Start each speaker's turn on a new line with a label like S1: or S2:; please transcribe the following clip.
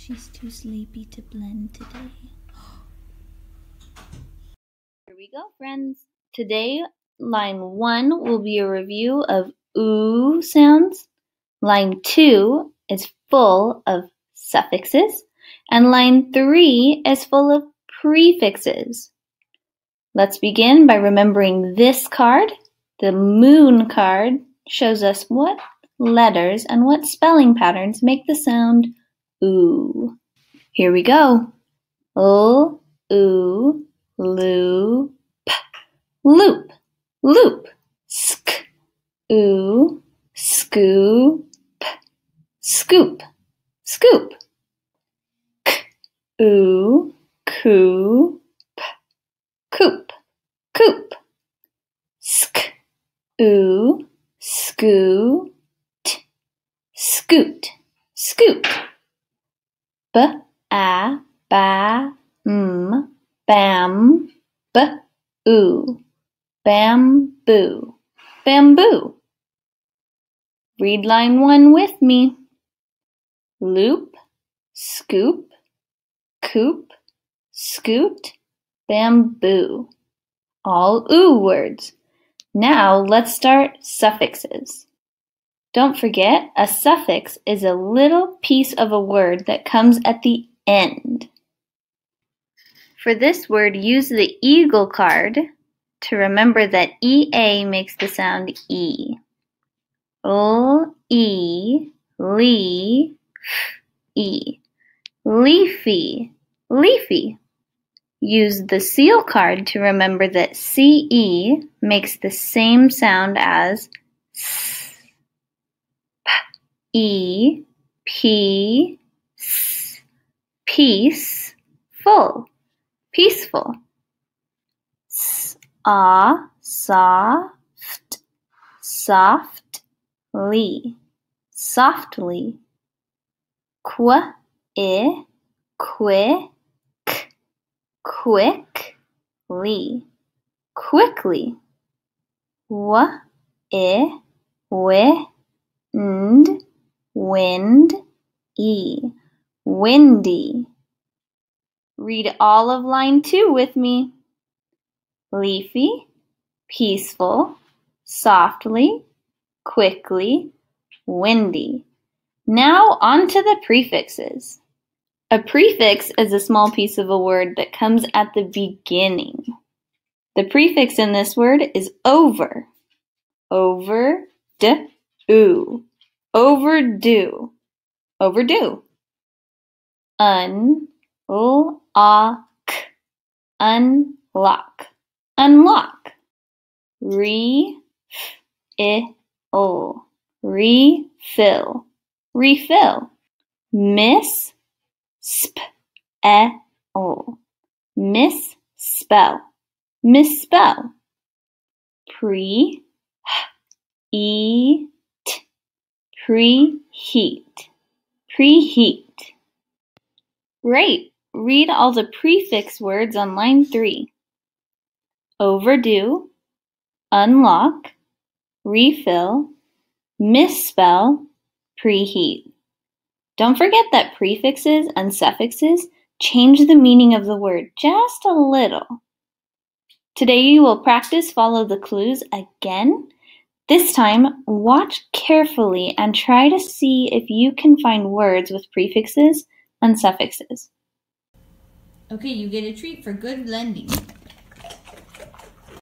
S1: She's too sleepy to blend today. Here we go, friends. Today, line 1 will be a review of ooh sounds. Line 2 is full of suffixes. And line 3 is full of prefixes. Let's begin by remembering this card. The moon card shows us what letters and what spelling patterns make the sound ooh. Here we go. L, oo, loop, loop, loop. Sk, oo, scoop, scoop, scoop. K, oo, coop, coop, coop. Sk, oo, scoot, scoot, scoot. B, a, ba, bam, b, oo, bamboo, bamboo. Read line 1 with me. Loop, scoop, coop, scoot, bamboo. All ooh words. Now let's start suffixes. Don't forget, a suffix is a little piece of a word that comes at the end. For this word, use the eagle card to remember that EA makes the sound E. L, E, lee, E. Leafy, leafy. Use the seal card to remember that CE makes the same sound as S. E, P, S, peace, full, peaceful. S, ah, soft, softly, softly. Qu, I, quick, quickly, quickly. W, I, wind, wind, E, windy. Read all of line 2 with me. Leafy, peaceful, softly, quickly, windy. Now on to the prefixes. A prefix is a small piece of a word that comes at the beginning. The prefix in this word is over. Overdue. Overdue. Overdue. Unlock. Unlock. Unlock. Refill. Refill. Refill. Misspell. Misspell. Misspell. Preheat. Preheat. Preheat. Great! Read all the prefix words on line 3. Overdue, unlock, refill, misspell, preheat. Don't forget that prefixes and suffixes change the meaning of the word just a little. Today you will practice follow the clues again. This time, watch carefully and try to see if you can find words with prefixes and suffixes.
S2: Okay, you get a treat for good blending.